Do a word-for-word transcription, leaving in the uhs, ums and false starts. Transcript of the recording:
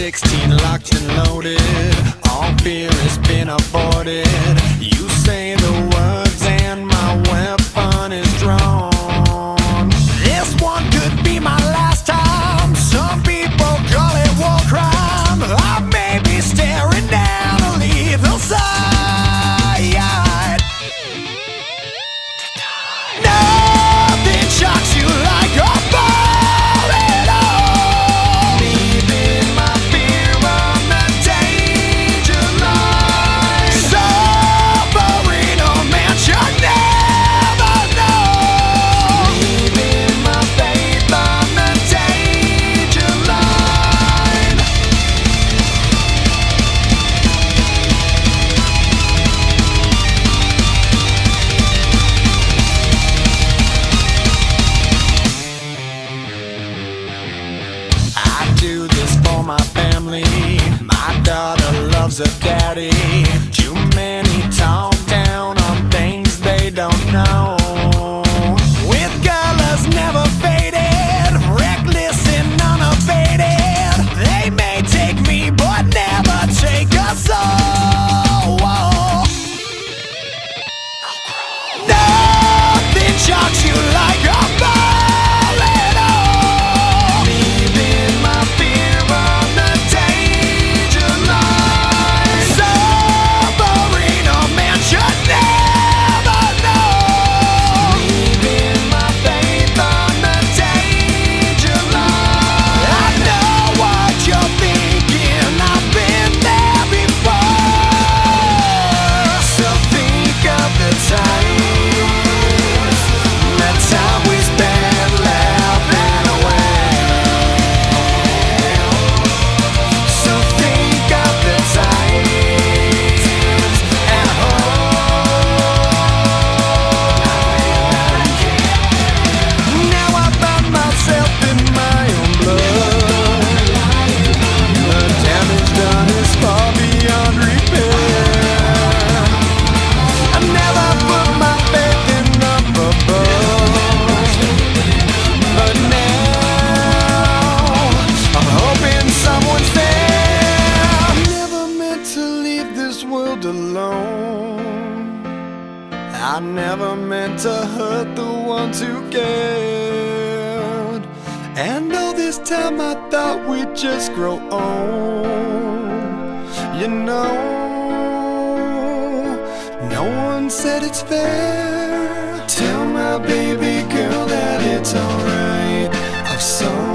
sixteen locked and loaded, all fear has been aborted. You say the words and my weapon is drawn. This one could be my last time. Some people call it war crime. I may be staring down a lethal side. Nothing shocks you like a ball at all. Leaving my fear on the danger line. Suffering a man should never know. Leaving my faith on the danger line. I do this for my family. My daughter loves her daddy. Too many talk down on things they don't know. With colors never faded, reckless and unabated. They may take me but never take us all. Nothing shocks you like a ball at all. Leaving my fear on the danger line. Suffering a man should never know. Leaving my faith on the danger line. I know what you're thinking, I've been there before. So think of the times, that time we spent laughing away. So think of the times at home. Now I find myself in my own blood. The damage done is far beyond repair. I never put my faith in up above, but now I'm hoping someone's there. Never meant to leave this world alone. I never meant to hurt the ones who cared. And all this time I thought we'd just grow old. You know, no one said it's fair. Tell my baby girl that it's alright. I'm sorry.